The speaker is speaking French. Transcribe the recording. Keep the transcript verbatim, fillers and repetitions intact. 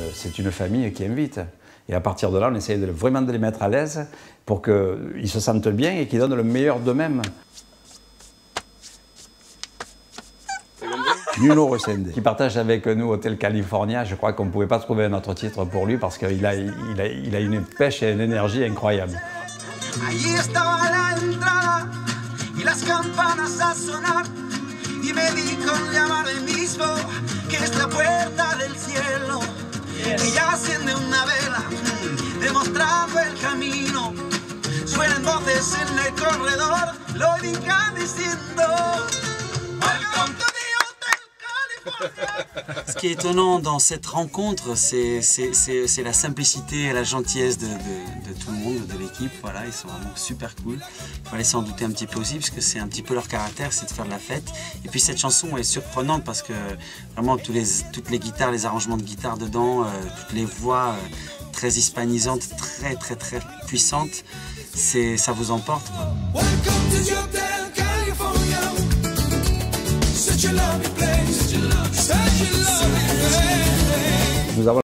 c'est une famille qui invite. Et à partir de là, on essaie de, vraiment de les mettre à l'aise pour qu'ils se sentent bien et qu'ils donnent le meilleur d'eux-mêmes. Nuno Resende, qui partage avec nous Hotel California. Je crois qu'on ne pouvait pas trouver un autre titre pour lui parce qu'il a, il a, il a une pêche et une énergie incroyable. Allí estaba la entrada y las campanas a sonar y me di con llamar el mismo que es la puerta del cielo. Ella asciende una vela demostrando el camino. Suenan voces en el corredor, lo indican diciendo Welcome to the Hotel California. Ce qui est étonnant dans cette rencontre, c'est la simplicité et la gentillesse de, de, de tout le monde, de l'équipe. Voilà, ils sont vraiment super cool. Il fallait s'en douter un petit peu aussi, parce que c'est un petit peu leur caractère, c'est de faire de la fête. Et puis cette chanson est surprenante parce que vraiment tous les, toutes les guitares, les arrangements de guitare dedans, euh, toutes les voix euh, très hispanisantes, très très très puissantes, ça vous emporte, quoi. Nous avons